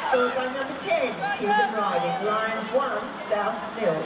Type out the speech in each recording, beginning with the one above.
scored by number 10, Tibbin Riding. Lions 1, South 0.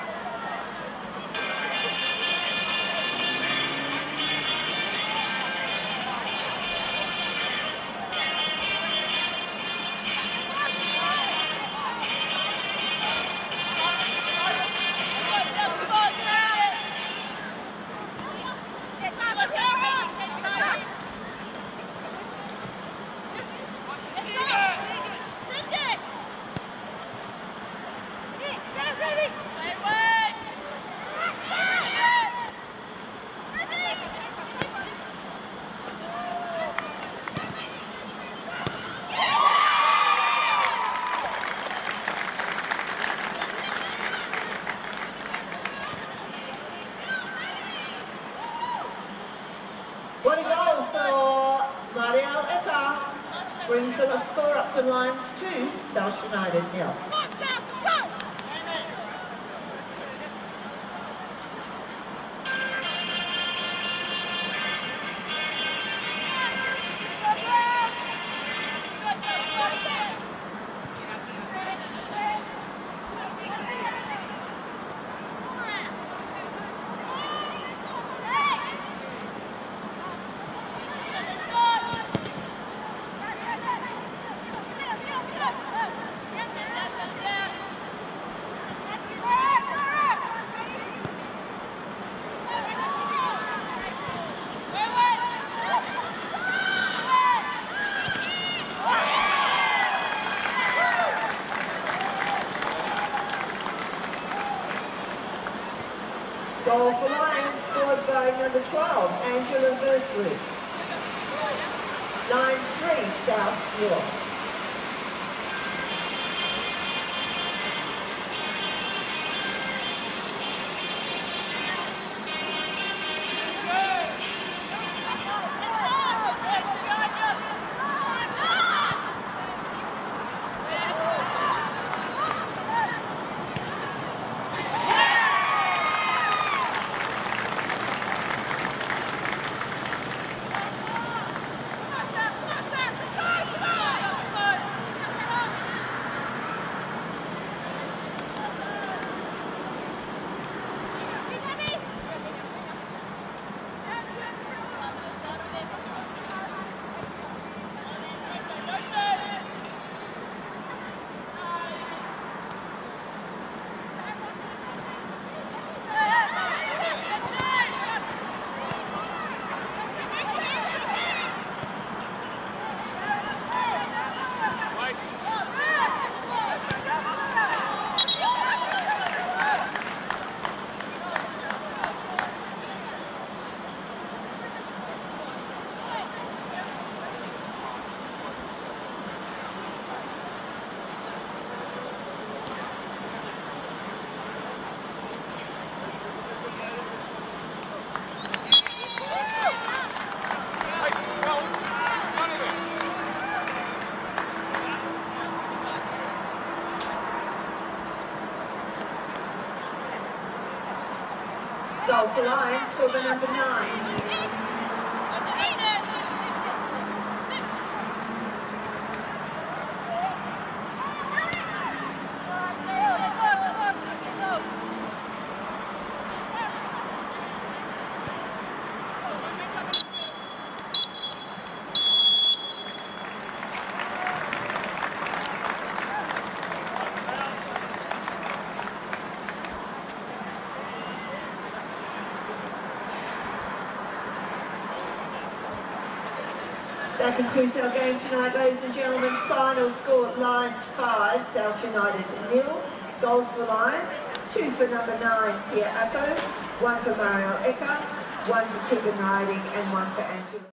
What a goal for R11. Brings the score up to Lions 2, South United 0. Goal for Lions scored by number 12, Angela Verslus. Lions 3, South 0. Goal for Lions, scored by number 9. That concludes our game tonight, ladies and gentlemen. Final score: Lions 5, South United 0. Goals for Lions: 2 for number 9, Tia Appo, 1 for Marielle Ecker, 1 for Tibbin Riding, and 1 for Angela.